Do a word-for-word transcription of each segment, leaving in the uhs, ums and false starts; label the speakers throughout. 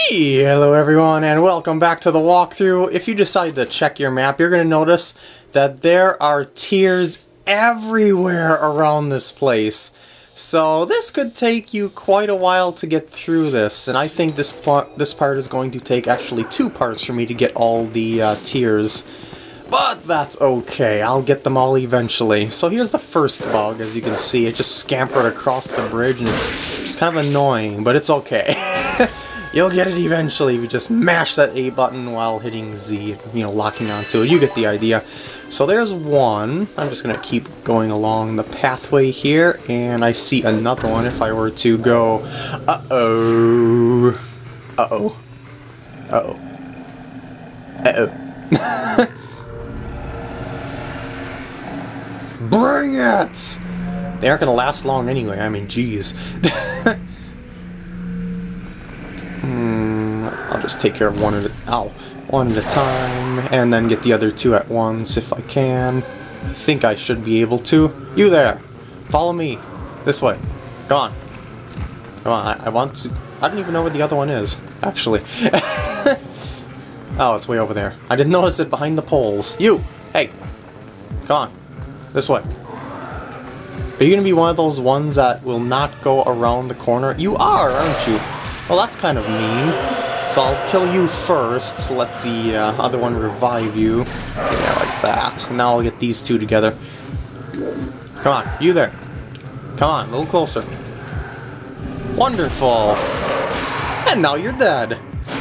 Speaker 1: Hello everyone and welcome back to the walkthrough. If you decide to check your map, you're going to notice that there are tiers everywhere around this place. So this could take you quite a while to get through this, and I think this part, this part is going to take actually two parts for me to get all the uh, tiers. But that's okay, I'll get them all eventually. So here's the first bug. As you can see, it just scampered across the bridge and it's, it's kind of annoying, but it's okay. You'll get it eventually if you just mash that A button while hitting Z, you know, locking onto it. You get the idea. So there's one. I'm just going to keep going along the pathway here, and I see another one if I were to go... Uh-oh. Uh-oh. Uh-oh. Uh-oh. Bring it! They aren't going to last long anyway, I mean, geez. Hmm, I'll just take care of one at a, ow, one at a time, and then get the other two at once if I can. I think I should be able to. You there! Follow me! This way. Come on. Come on, I, I want to... I don't even know where the other one is, actually. Oh, it's way over there. I didn't notice it behind the poles. You! Hey! Come on. This way. Are you gonna be one of those ones that will not go around the corner? You are, aren't you? Well, that's kind of mean. So I'll kill you first, let the uh, other one revive you. Yeah, like that. And now I'll get these two together. Come on, you there. Come on, a little closer. Wonderful. And now you're dead.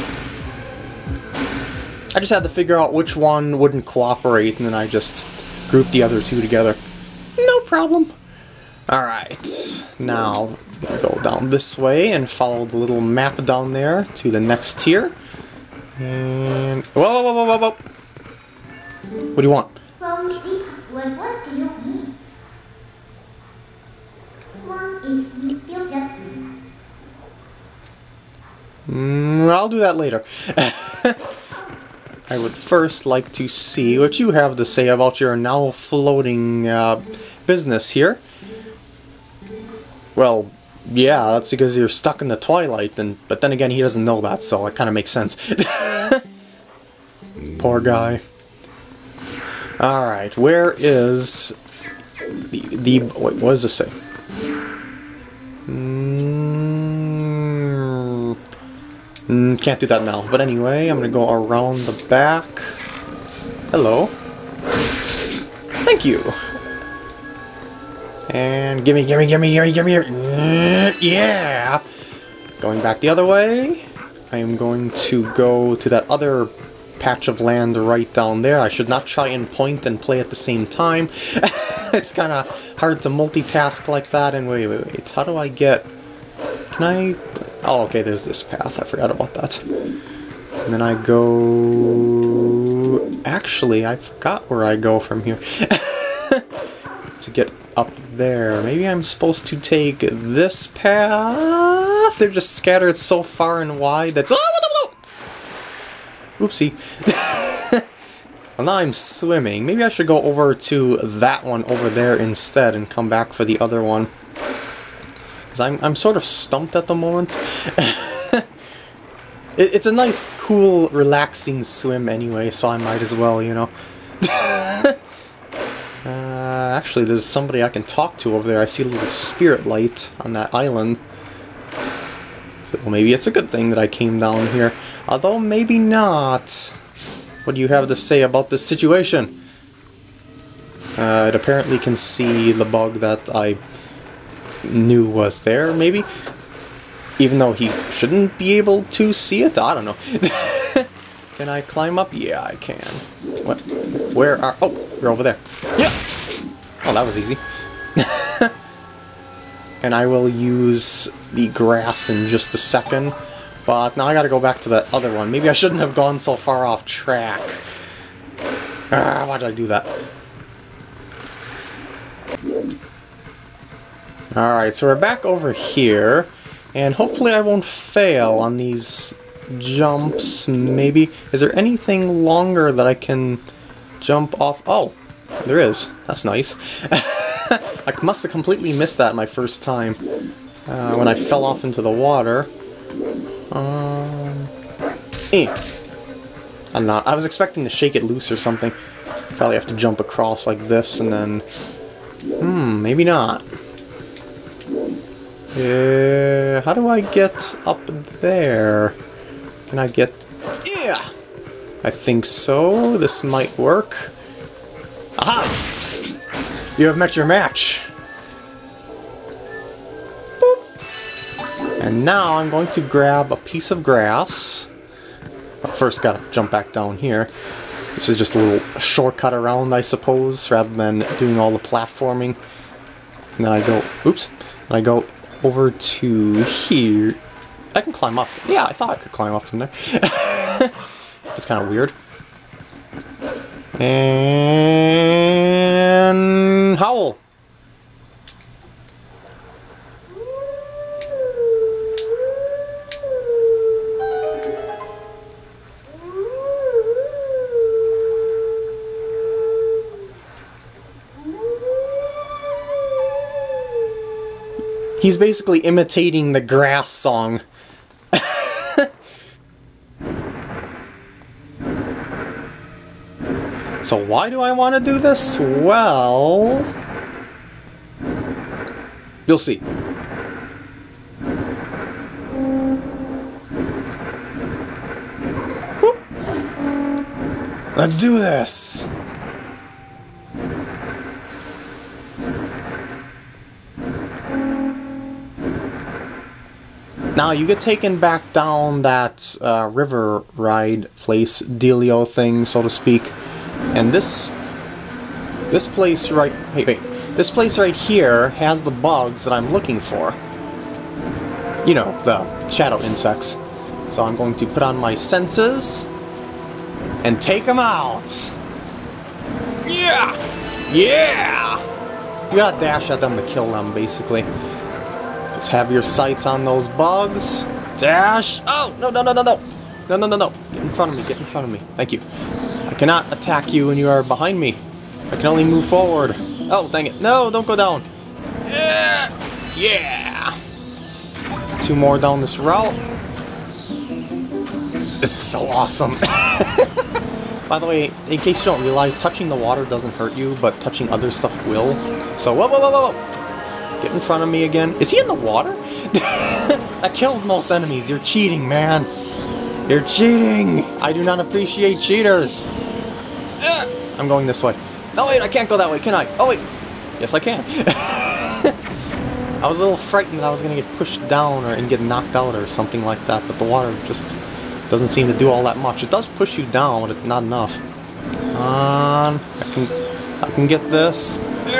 Speaker 1: I just had to figure out which one wouldn't cooperate, and then I just grouped the other two together. No problem. Alright, now go down this way and follow the little map down there to the next tier. And... Whoa, whoa, whoa, whoa, whoa! What do you want? Mm, I'll do that later. I would first like to see what you have to say about your now floating uh, business here. Well, yeah, that's because you're stuck in the Twilight, and but then again, he doesn't know that, so it kind of makes sense. Poor guy. Alright, where is the... the wait, what does this say? Mm, mm, can't do that now, but anyway, I'm gonna go around the back. Hello. Thank you. And gimme, gimme, gimme, gimme, gimme, gimme, yeah! Going back the other way, I am going to go to that other patch of land right down there. I should not try and point and play at the same time. It's kind of hard to multitask like that. And wait, wait, wait, how do I get... Can I... Oh, okay, there's this path. I forgot about that. And then I go... Actually, I forgot where I go from here. To get up there. Maybe I'm supposed to take this path? They're just scattered so far and wide that's... Oh, oopsie. Well, now I'm swimming. Maybe I should go over to that one over there instead and come back for the other one. Because I'm, I'm sort of stumped at the moment. it, it's a nice, cool, relaxing swim anyway, so I might as well, you know. Uh, actually, there's somebody I can talk to over there. I see a little spirit light on that island. So maybe it's a good thing that I came down here. Although, maybe not. What do you have to say about this situation? Uh, it apparently can see the bug that I knew was there, maybe? Even though he shouldn't be able to see it? I don't know. Can I climb up? Yeah, I can. What? Where are... Oh, you're over there. Yeah! Oh, that was easy. And I will use the grass in just a second. But now I gotta go back to that other one. Maybe I shouldn't have gone so far off track. Ah, why did I do that? Alright, so we're back over here. And hopefully I won't fail on these... jumps, maybe? Is there anything longer that I can jump off? Oh, there is. That's nice. I must have completely missed that my first time uh, when I fell off into the water. Um, Eh. I'm not. I was expecting to shake it loose or something. Probably have to jump across like this and then... Hmm, maybe not. Uh, how do I get up there? Can I get... Yeah! I think so. This might work. Aha! You have met your match. Boop. And now I'm going to grab a piece of grass. But first gotta jump back down here. This is just a little shortcut around, I suppose, rather than doing all the platforming. And then I go... Oops. And I go over to here. I can climb up. Yeah, I thought I could climb up from there. It's kind of weird. And... Howl! He's basically imitating the grass song. So why do I want to do this? Well... You'll see. Whoop. Let's do this! Now you get taken back down that uh, river ride place dealio thing, so to speak. And this, this place right, wait, wait, this place right here has the bugs that I'm looking for. You know, the shadow insects. So I'm going to put on my senses and take them out. Yeah! Yeah! You gotta dash at them to kill them, basically. Just have your sights on those bugs. Dash! Oh! No, no, no, no, no! No, no, no, no! Get in front of me, get in front of me. Thank you. I cannot attack you when you are behind me. I can only move forward. Oh, dang it. No, don't go down. Yeah! Yeah! Two more down this route. This is so awesome. By the way, in case you don't realize, touching the water doesn't hurt you, but touching other stuff will. So, whoa, whoa, whoa, whoa, whoa! Get in front of me again. Is he in the water? That kills most enemies. You're cheating, man. You're cheating! I do not appreciate cheaters. I'm going this way. No, wait, I can't go that way, can I? Oh, wait. Yes, I can. I was a little frightened that I was going to get pushed down or and get knocked out or something like that, but the water just doesn't seem to do all that much. It does push you down, but it's not enough. Come on. I can, I can get this.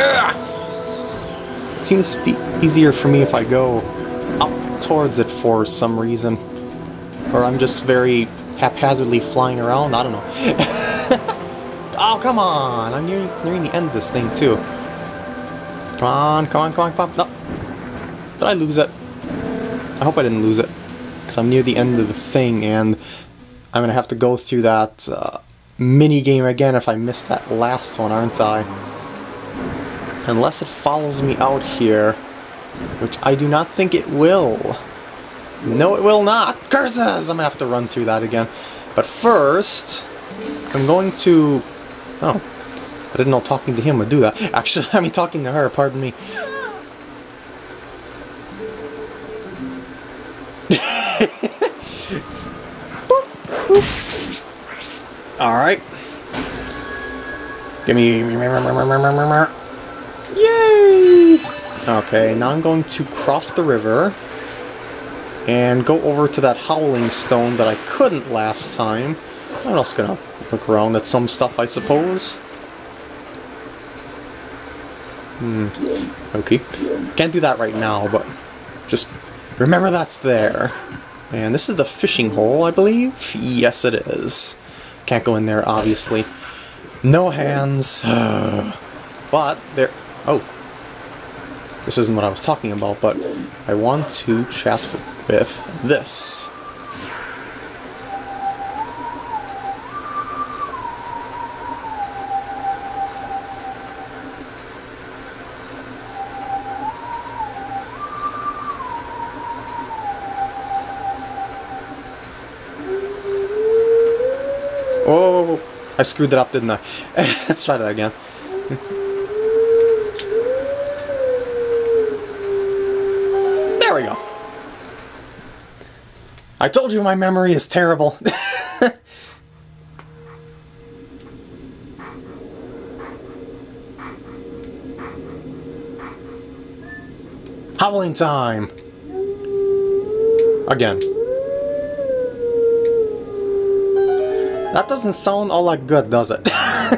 Speaker 1: It seems to be easier for me if I go up towards it for some reason. Or I'm just very haphazardly flying around, I don't know. Oh, come on! I'm nearing, nearing the end of this thing, too. Come on, come on, come on, come on. No. Did I lose it? I hope I didn't lose it. Because I'm near the end of the thing, and I'm going to have to go through that uh, mini-game again if I miss that last one, aren't I? Unless it follows me out here, which I do not think it will. No, it will not! Curses! I'm going to have to run through that again. But first, I'm going to... Oh, I didn't know talking to him would do that. Actually, I mean talking to her, pardon me. Alright. Give me... Yay! Okay, now I'm going to cross the river and go over to that howling stone that I couldn't last time. I'm also gonna look around at some stuff, I suppose. Hmm. Okay. Can't do that right now, but just remember that's there. And this is the fishing hole, I believe? Yes, it is. Can't go in there, obviously. No hands. But there... Oh. This isn't what I was talking about, but I want to chat with this. Oh, I screwed it up, didn't I? Let's try that again. There we go. I told you my memory is terrible. Howling time! Again. That doesn't sound all that good, does it?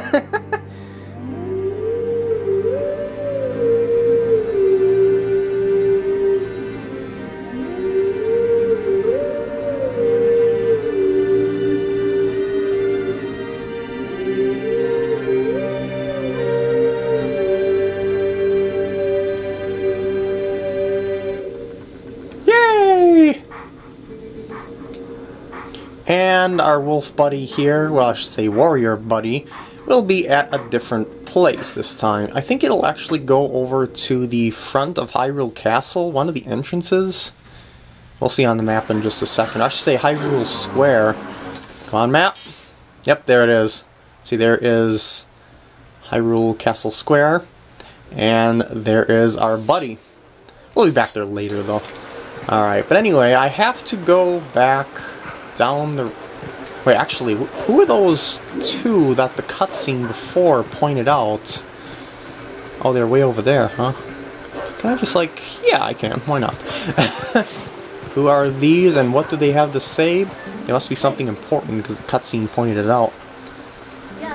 Speaker 1: And our wolf buddy here, well I should say warrior buddy, will be at a different place this time. I think it'll actually go over to the front of Hyrule Castle, one of the entrances. We'll see on the map in just a second. I should say Hyrule Square. Come on, map. Yep, there it is. See, there is Hyrule Castle Square. And there is our buddy. We'll be back there later though. Alright, but anyway, I have to go back down the... Wait, actually, who are those two that the cutscene before pointed out? Oh, they're way over there, huh? Can I just, like... Yeah, I can. Why not? Who are these, and what do they have to say? They must be something important, because the cutscene pointed it out.
Speaker 2: Yeah.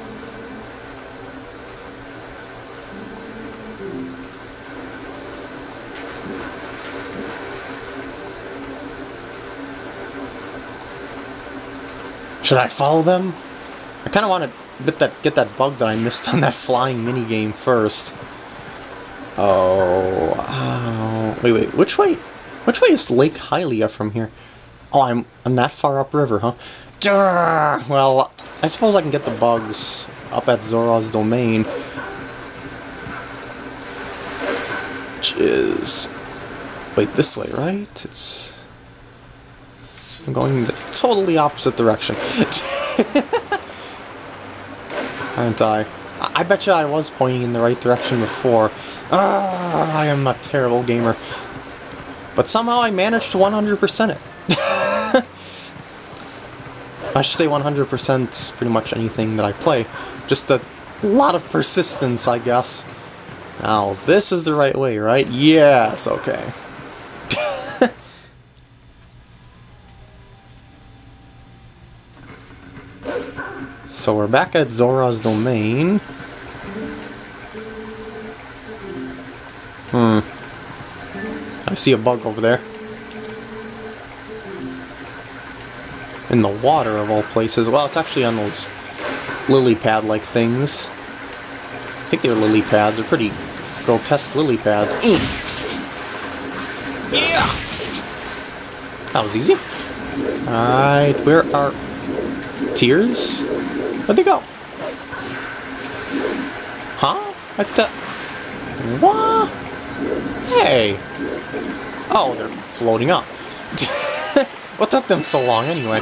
Speaker 1: Should I follow them? I kind of want to get that get that bug that I missed on that flying minigame first. Oh, oh, wait, wait, which way? Which way is Lake Hylia from here? Oh, I'm I'm that far upriver, huh? Durr! Well, I suppose I can get the bugs up at Zora's domain, which is wait this way, right? It's. I'm going the totally opposite direction. Aren't I? I bet you I was pointing in the right direction before. Ah, I am a terrible gamer. But somehow I managed to one hundred percent it. I should say one hundred percent pretty much anything that I play. Just a lot of persistence, I guess. Now, this is the right way, right? Yes, okay. So we're back at Zora's domain. Hmm. I see a bug over there. In the water of all places. Well, it's actually on those lily pad-like things. I think they're lily pads. They're pretty grotesque lily pads. Mm. Yeah! That was easy. Alright, where are tears? Where'd they go? Huh? What the... What? Hey! Oh, they're floating up. What took them so long, anyway?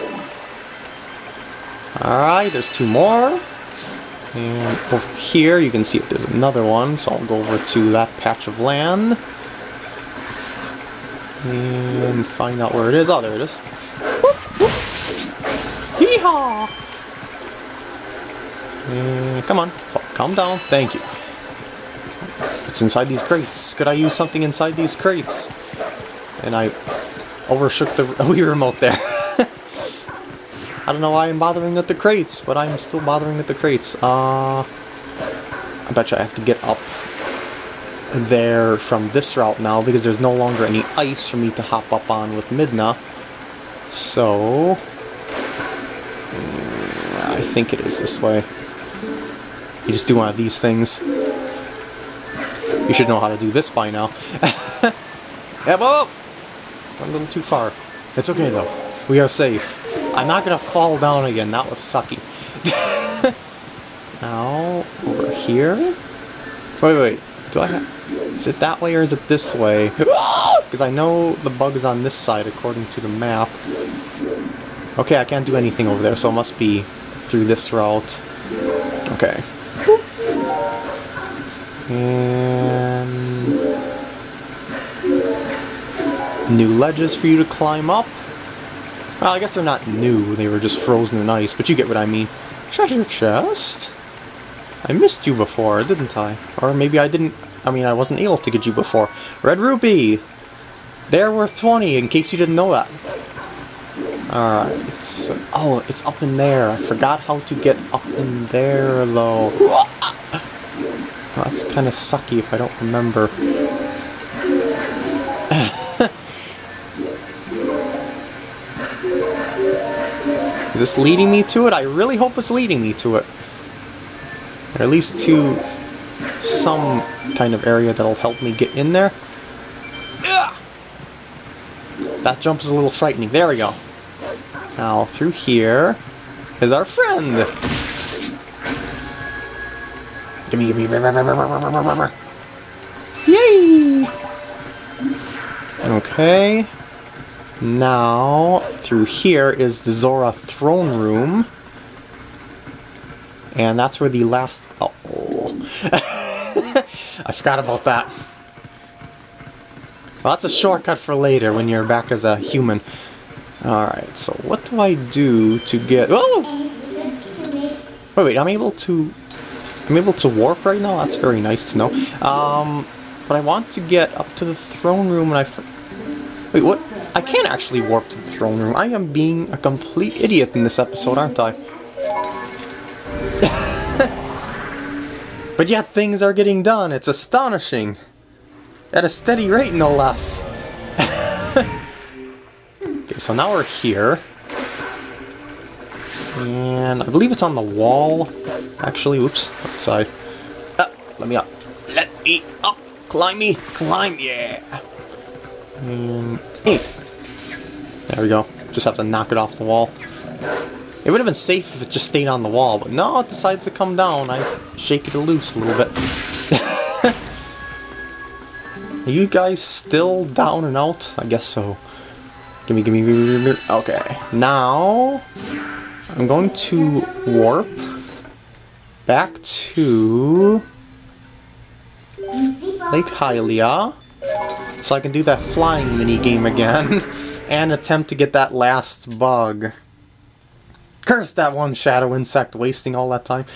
Speaker 1: Alright, there's two more. And over here, you can see if there's another one, so I'll go over to that patch of land. And find out where it is. Oh, there it is. Whoop, whoop. Hee-haw! And come on, calm down. Thank you. It's inside these crates. Could I use something inside these crates? And I overshook the Wii remote there. I don't know why I'm bothering with the crates, but I'm still bothering with the crates. Uh, I bet you I have to get up there from this route now, because there's no longer any ice for me to hop up on with Midna. So... I think it is this way. You just do one of these things. You should know how to do this by now. Yeah, whoa! Went a little too far. It's okay though. We are safe. I'm not gonna fall down again. That was sucky. Now, over here? Wait, wait. Do I have... Is it that way or is it this way? Because I know the bug is on this side according to the map. Okay, I can't do anything over there, so it must be through this route. Okay. And new ledges for you to climb up. Well, I guess they're not new, they were just frozen in ice, but you get what I mean. Treasure chest? I missed you before, didn't I? Or maybe I didn't, I mean, I wasn't able to get you before. Red rupee! They're worth twenty, in case you didn't know that. Alright, it's, oh, it's up in there. I forgot how to get up in there, though. Well, that's kind of sucky if I don't remember. Is this leading me to it? I really hope it's leading me to it. Or at least to some kind of area that'll help me get in there. That jump is a little frightening. There we go. Now, through here is our friend. Gimme, gimme. Yay! Okay. Now, through here is the Zora throne room. And that's where the last... Oh. I forgot about that. Well, that's a shortcut for later when you're back as a human. Alright, so what do I do to get... Oh! Wait, wait, I'm able to... I'm able to warp right now? That's very nice to know. Um, but I want to get up to the throne room and I... Wait, what? I can't actually warp to the throne room. I am being a complete idiot in this episode, aren't I? But yet things are getting done. It's astonishing. At a steady rate, no less. Okay, so now we're here. And I believe it's on the wall. Actually, oops, outside. Uh, let me up. Let me up. Climb me. Climb, yeah. And hey. There we go. Just have to knock it off the wall. It would have been safe if it just stayed on the wall, but no, it decides to come down. I shake it loose a little bit. Are you guys still down and out? I guess so. Gimme, gimme, gimme, gimme. Okay. Now, I'm going to warp back to Lake Hylia, so I can do that flying mini game again and attempt to get that last bug. Curse that one shadow insect wasting all that time.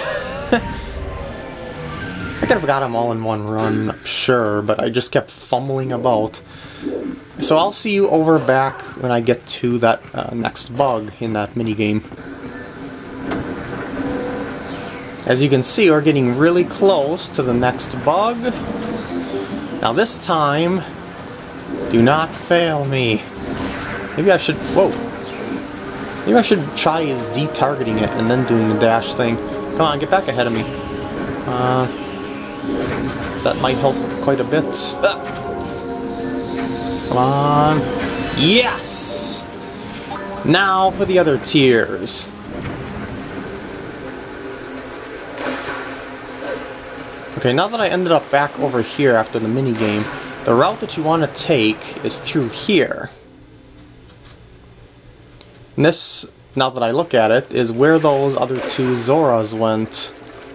Speaker 1: I could have got them all in one run, sure, but I just kept fumbling about. So I'll see you over back when I get to that uh, next bug in that minigame. As you can see, we're getting really close to the next bug. Now this time, do not fail me. Maybe I should... Whoa. Maybe I should try Z-targeting it and then doing the dash thing. Come on, get back ahead of me. Uh, so that might help quite a bit. Uh, come on. Yes! Now for the other tiers. Okay, now that I ended up back over here after the minigame, the route that you want to take is through here. And this, now that I look at it, is where those other two Zoras went.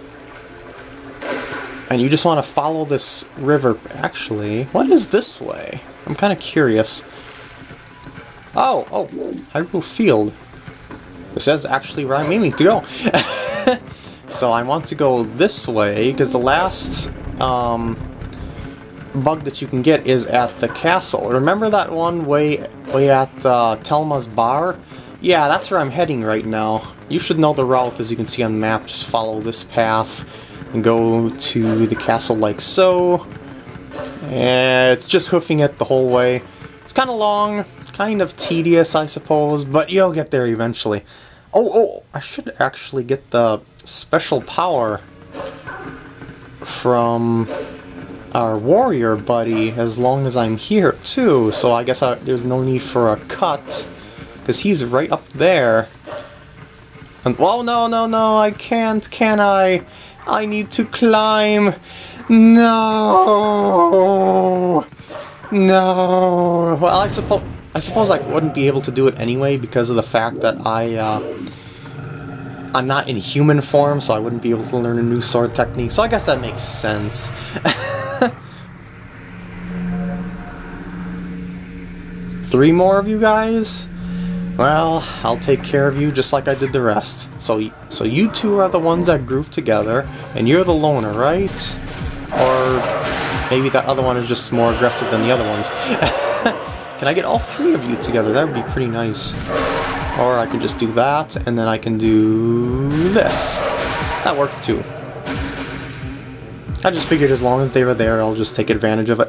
Speaker 1: And you just want to follow this river. Actually, what is this way? I'm kind of curious. Oh, oh, Hyrule Field. This is actually where I'm aiming to go. So I want to go this way, because the last um, bug that you can get is at the castle. Remember that one way, way at uh, Telma's bar? Yeah, that's where I'm heading right now. You should know the route, as you can see on the map. Just follow this path and go to the castle like so. And it's just hoofing it the whole way. It's kind of long, kind of tedious, I suppose, but you'll get there eventually. Oh, oh, I should actually get the special power from our warrior buddy as long as I'm here, too. So I guess I, there's no need for a cut. Because he's right up there. And, well, no, no, no, I can't, can I? I need to climb. No! No! Well, I suppose I suppose I wouldn't be able to do it anyway because of the fact that I, uh... I'm not in human form, so I wouldn't be able to learn a new sword technique. So I guess that makes sense. Three more of you guys? Well, I'll take care of you just like I did the rest. So, so you two are the ones that group together, and you're the loner, right? Or maybe that other one is just more aggressive than the other ones. Can I get all three of you together? That would be pretty nice. Or I can just do that, and then I can do this. That works too. I just figured as long as they were there, I'll just take advantage of it.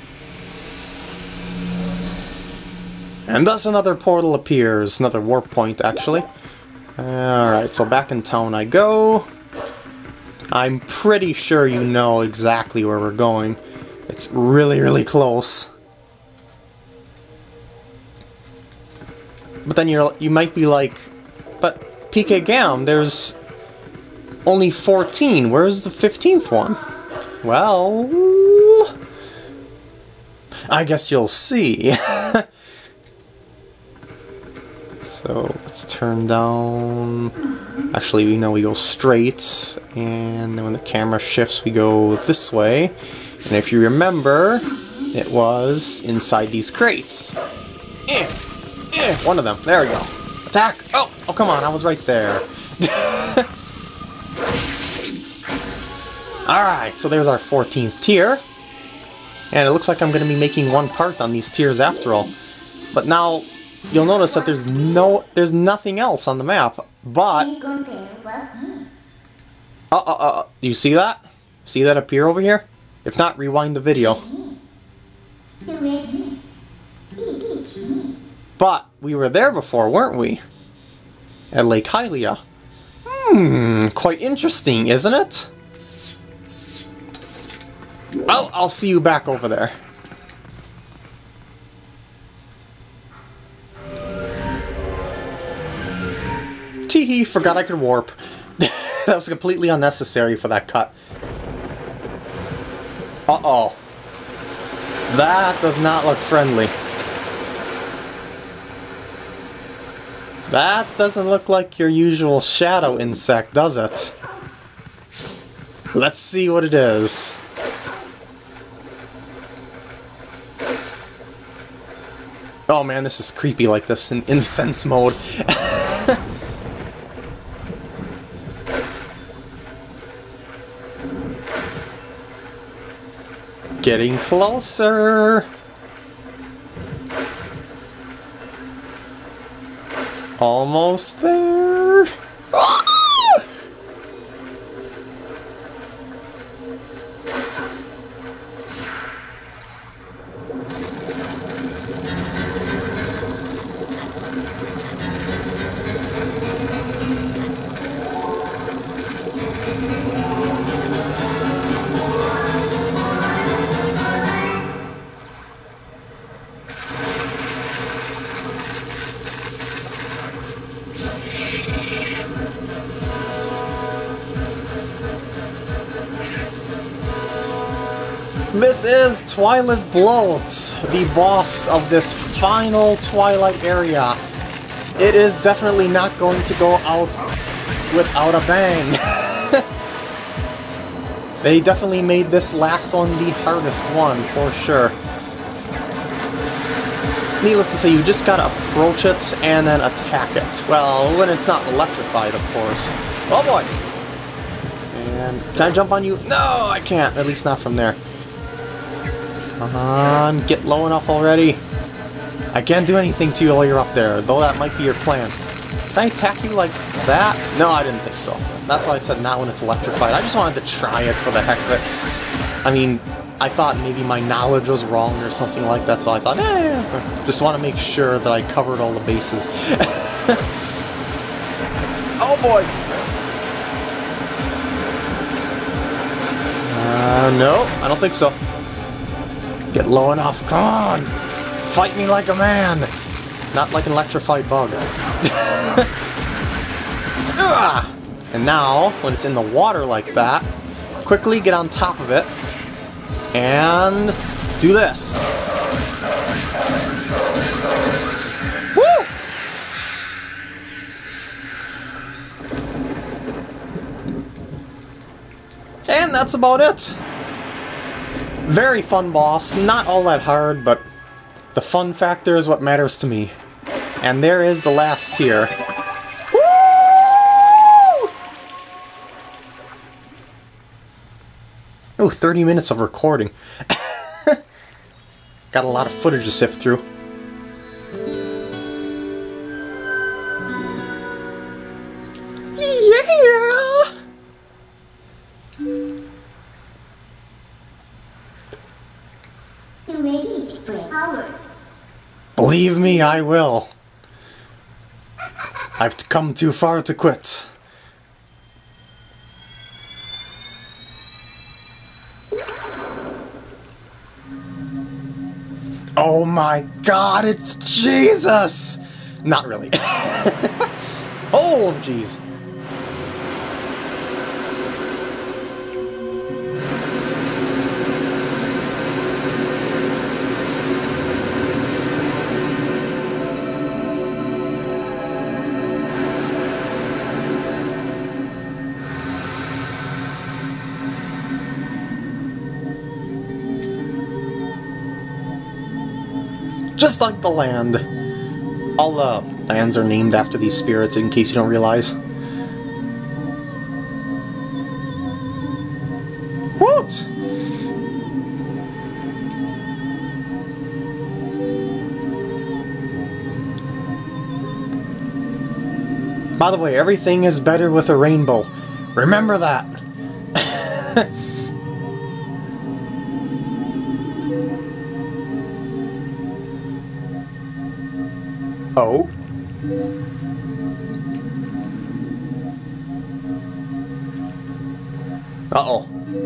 Speaker 1: And thus another portal appears. Another warp point, actually. Alright, so back in town I go. I'm pretty sure you know exactly where we're going. It's really, really close. But then you're, you might be like, but PkGam, there's only fourteen. Where's the fifteenth one? Well, I guess you'll see. So let's turn down. Actually, we know we go straight, and then when the camera shifts, we go this way. And if you remember, it was inside these crates. Eh. Eh, one of them. There we go. Attack! Oh! Oh, come on. I was right there. Alright, so there's our fourteenth tier. And it looks like I'm going to be making one part on these tiers after all. But now, you'll notice that there's no... There's nothing else on the map. But... Uh, uh, uh, do you see that? See that appear over here? If not, rewind the video. But we were there before, weren't we? At Lake Hylia. Hmm, quite interesting, isn't it? Well, I'll see you back over there. Teehee, forgot I could warp. That was completely unnecessary for that cut. Uh-oh. That does not look friendly. That doesn't look like your usual shadow insect, does it? Let's see what it is. Oh man, this is creepy like this in incense mode. Getting closer. Almost there. Ah! This is Twilight Bloat, the boss of this final Twilight area. It is definitely not going to go out without a bang. They definitely made this last one the hardest one, for sure. Needless to say, you just gotta approach it and then attack it. Well, when it's not electrified, of course. Oh boy! And can I jump on you? No, I can't. At least not from there. Come on, get low enough already. I can't do anything to you while you're up there, though that might be your plan. Can I attack you like that? No, I didn't think so. That's why I said not when it's electrified. I just wanted to try it for the heck of it. I mean, I thought maybe my knowledge was wrong or something like that, so I thought, eh, just want to make sure that I covered all the bases. Oh boy! Uh, no, I don't think so. Get low enough. Come on! Fight me like a man! Not like an electrified bug. And now, when it's in the water like that, quickly get on top of it and do this. Woo! And that's about it. Very fun boss, not all that hard, but the fun factor is what matters to me. And there is the last tier. Woo! Oh, thirty minutes of recording. Got a lot of footage to sift through. Yeah!
Speaker 2: You may eat for hours.
Speaker 1: Believe me, I will. I've come too far to quit. Oh my god, it's Jesus! Not really. Oh, jeez. Just like the land. All the lands are named after these spirits, in case you don't realize. Woot! By the way, everything is better with a rainbow. Remember that! Oh? Uh-oh.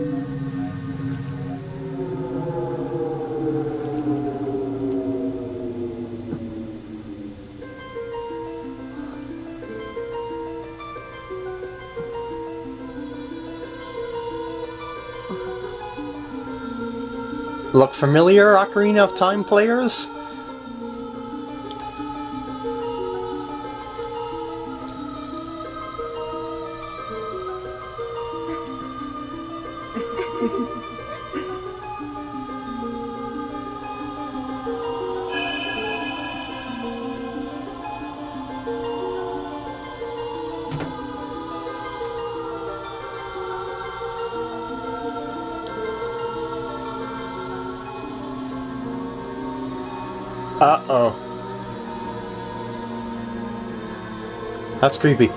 Speaker 1: Look familiar, Ocarina of Time players? Uh-oh. That's creepy.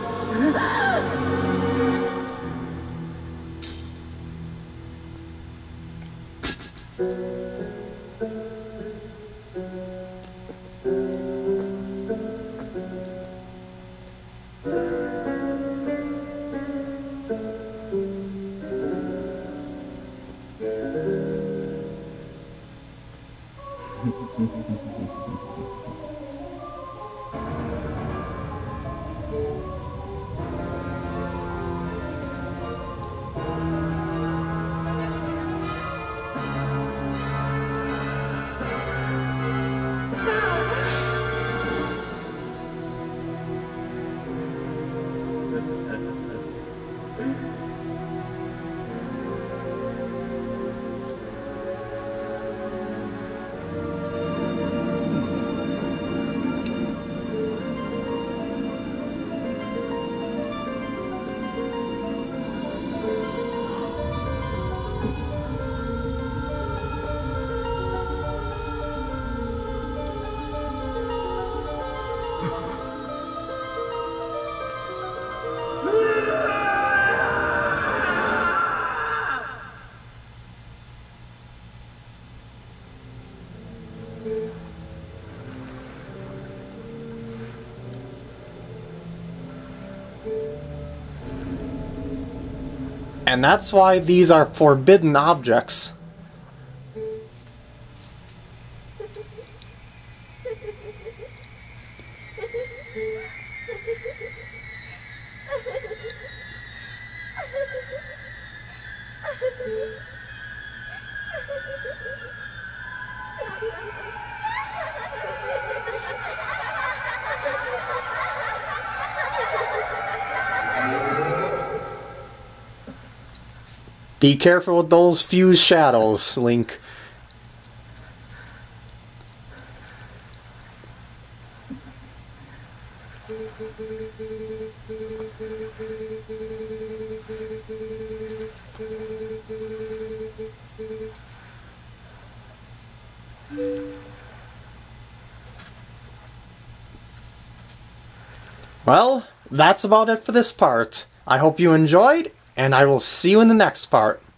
Speaker 1: And that's why these are forbidden objects. Be careful with those fused shadows, Link. Well, that's about it for this part. I hope you enjoyed, and I will see you in the next part.